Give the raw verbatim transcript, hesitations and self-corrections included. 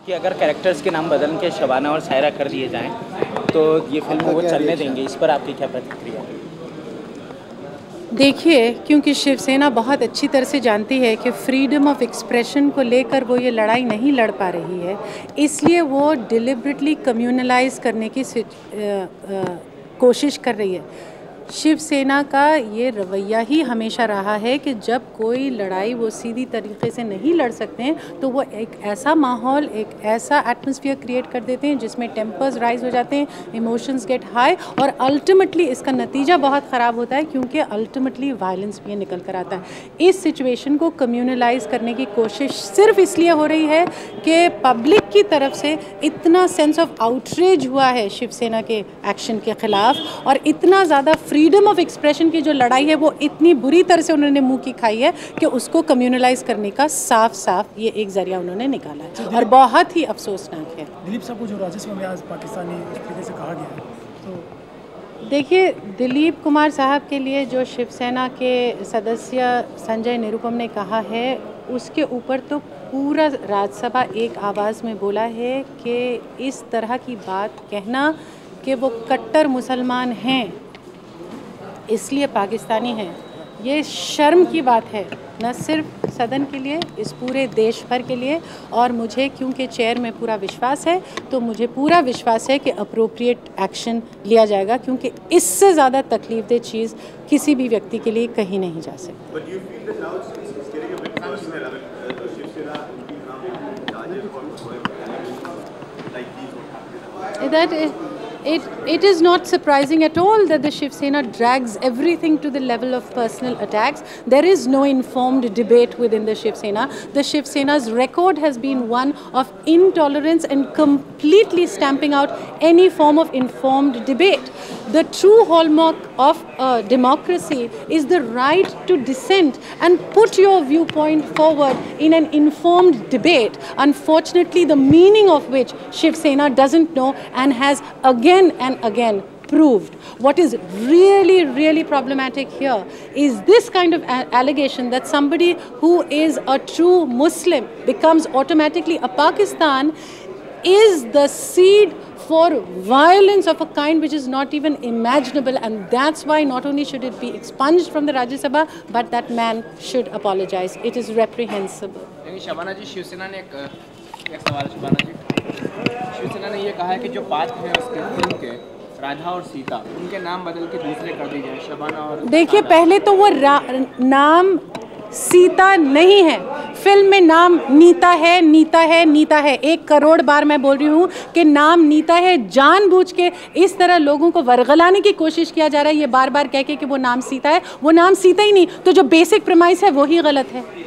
कि अगर कैरेक्टर्स के नाम बदल के शबाना और सायरा कर दिए जाएं तो ये फिल्म वो चलने देंगे, इस पर आपकी क्या प्रतिक्रिया है? देखिए, क्योंकि शिवसेना बहुत अच्छी तरह से जानती है कि फ्रीडम ऑफ एक्सप्रेशन को लेकर वो ये लड़ाई नहीं लड़ पा रही है, इसलिए वो डिलिबरेटली कम्युनलाइज करने की कोशिश कर रही है। शिवसेना का ये रवैया ही हमेशा रहा है कि जब कोई लड़ाई वो सीधी तरीके से नहीं लड़ सकते हैं तो वो एक ऐसा माहौल, एक ऐसा एटमॉस्फेयर क्रिएट कर देते हैं जिसमें टेम्पर्स राइज हो जाते हैं, इमोशंस गेट हाई और अल्टीमेटली इसका नतीजा बहुत ख़राब होता है, क्योंकि अल्टीमेटली वायलेंस भी निकल कर आता है। इस सिचुएशन को कम्युनलाइज करने की कोशिश सिर्फ इसलिए हो रही है कि पब्लिक की तरफ से इतना सेंस ऑफ आउटरेज हुआ है शिवसेना के एक्शन के ख़िलाफ़, और इतना ज़्यादा फ्रीडम ऑफ एक्सप्रेशन की जो लड़ाई है वो इतनी बुरी तरह से उन्होंने मुंह की खाई है कि उसको कम्युनलाइज करने का साफ साफ ये एक जरिया उन्होंने निकाला है और बहुत ही अफसोसनाक है। दिलीप साहब को जो राज्यसभा में आज पाकिस्तानी इस तरीके से कहा गया है, तो देखिए, दिलीप कुमार साहब के लिए जो शिवसेना के सदस्य संजय निरुपम ने कहा है उसके ऊपर तो पूरा राज्यसभा एक आवाज़ में बोला है कि इस तरह की बात कहना कि वो कट्टर मुसलमान हैं इसलिए पाकिस्तानी हैं, ये शर्म की बात है, न सिर्फ सदन के लिए, इस पूरे देश भर के लिए। और मुझे क्योंकि चेयर में पूरा विश्वास है तो मुझे पूरा विश्वास है कि अप्रोप्रिएट एक्शन लिया जाएगा, क्योंकि इससे ज़्यादा तकलीफदेह चीज़ किसी भी व्यक्ति के लिए कहीं नहीं जा सकती। That is, it, it is not surprising at all that the Shiv Sena drags everything to the level of personal attacks. There is no informed debate within the Shiv Sena. The Shiv Sena's record has been one of intolerance and completely stamping out any form of informed debate. The true hallmark of uh, democracy is the right to dissent and put your viewpoint forward in an informed debate. Unfortunately, the meaning of which Shiv Sena doesn't know and has again and again proved. What is really, really problematic here is this kind of allegation that somebody who is a true Muslim becomes automatically a Pakistan is the seed for violence of a kind which is not even imaginable, and that's why not only should it be expunged from the Rajya Sabha, but that man should apologise. It is reprehensible. Shabana जी, शिवसेना ने एक, एक सवाल शबाना जी, शिवसेना ने ये कहा है कि जो पात्र हैं उसके फिल्म के राधा और सीता, उनके नाम बदल के दूसरे कर दिए जाए, शबाना और। देखिए, पहले तो वो नाम सीता नहीं है, फिल्म में नाम नीता है, नीता है, नीता है। एक करोड़ बार मैं बोल रही हूँ कि नाम नीता है। जानबूझ के इस तरह लोगों को वरगलाने की कोशिश किया जा रहा है, ये बार बार कह के कि वो नाम सीता है। वो नाम सीता ही नहीं, तो जो बेसिक प्रेमाइस है वो ही गलत है।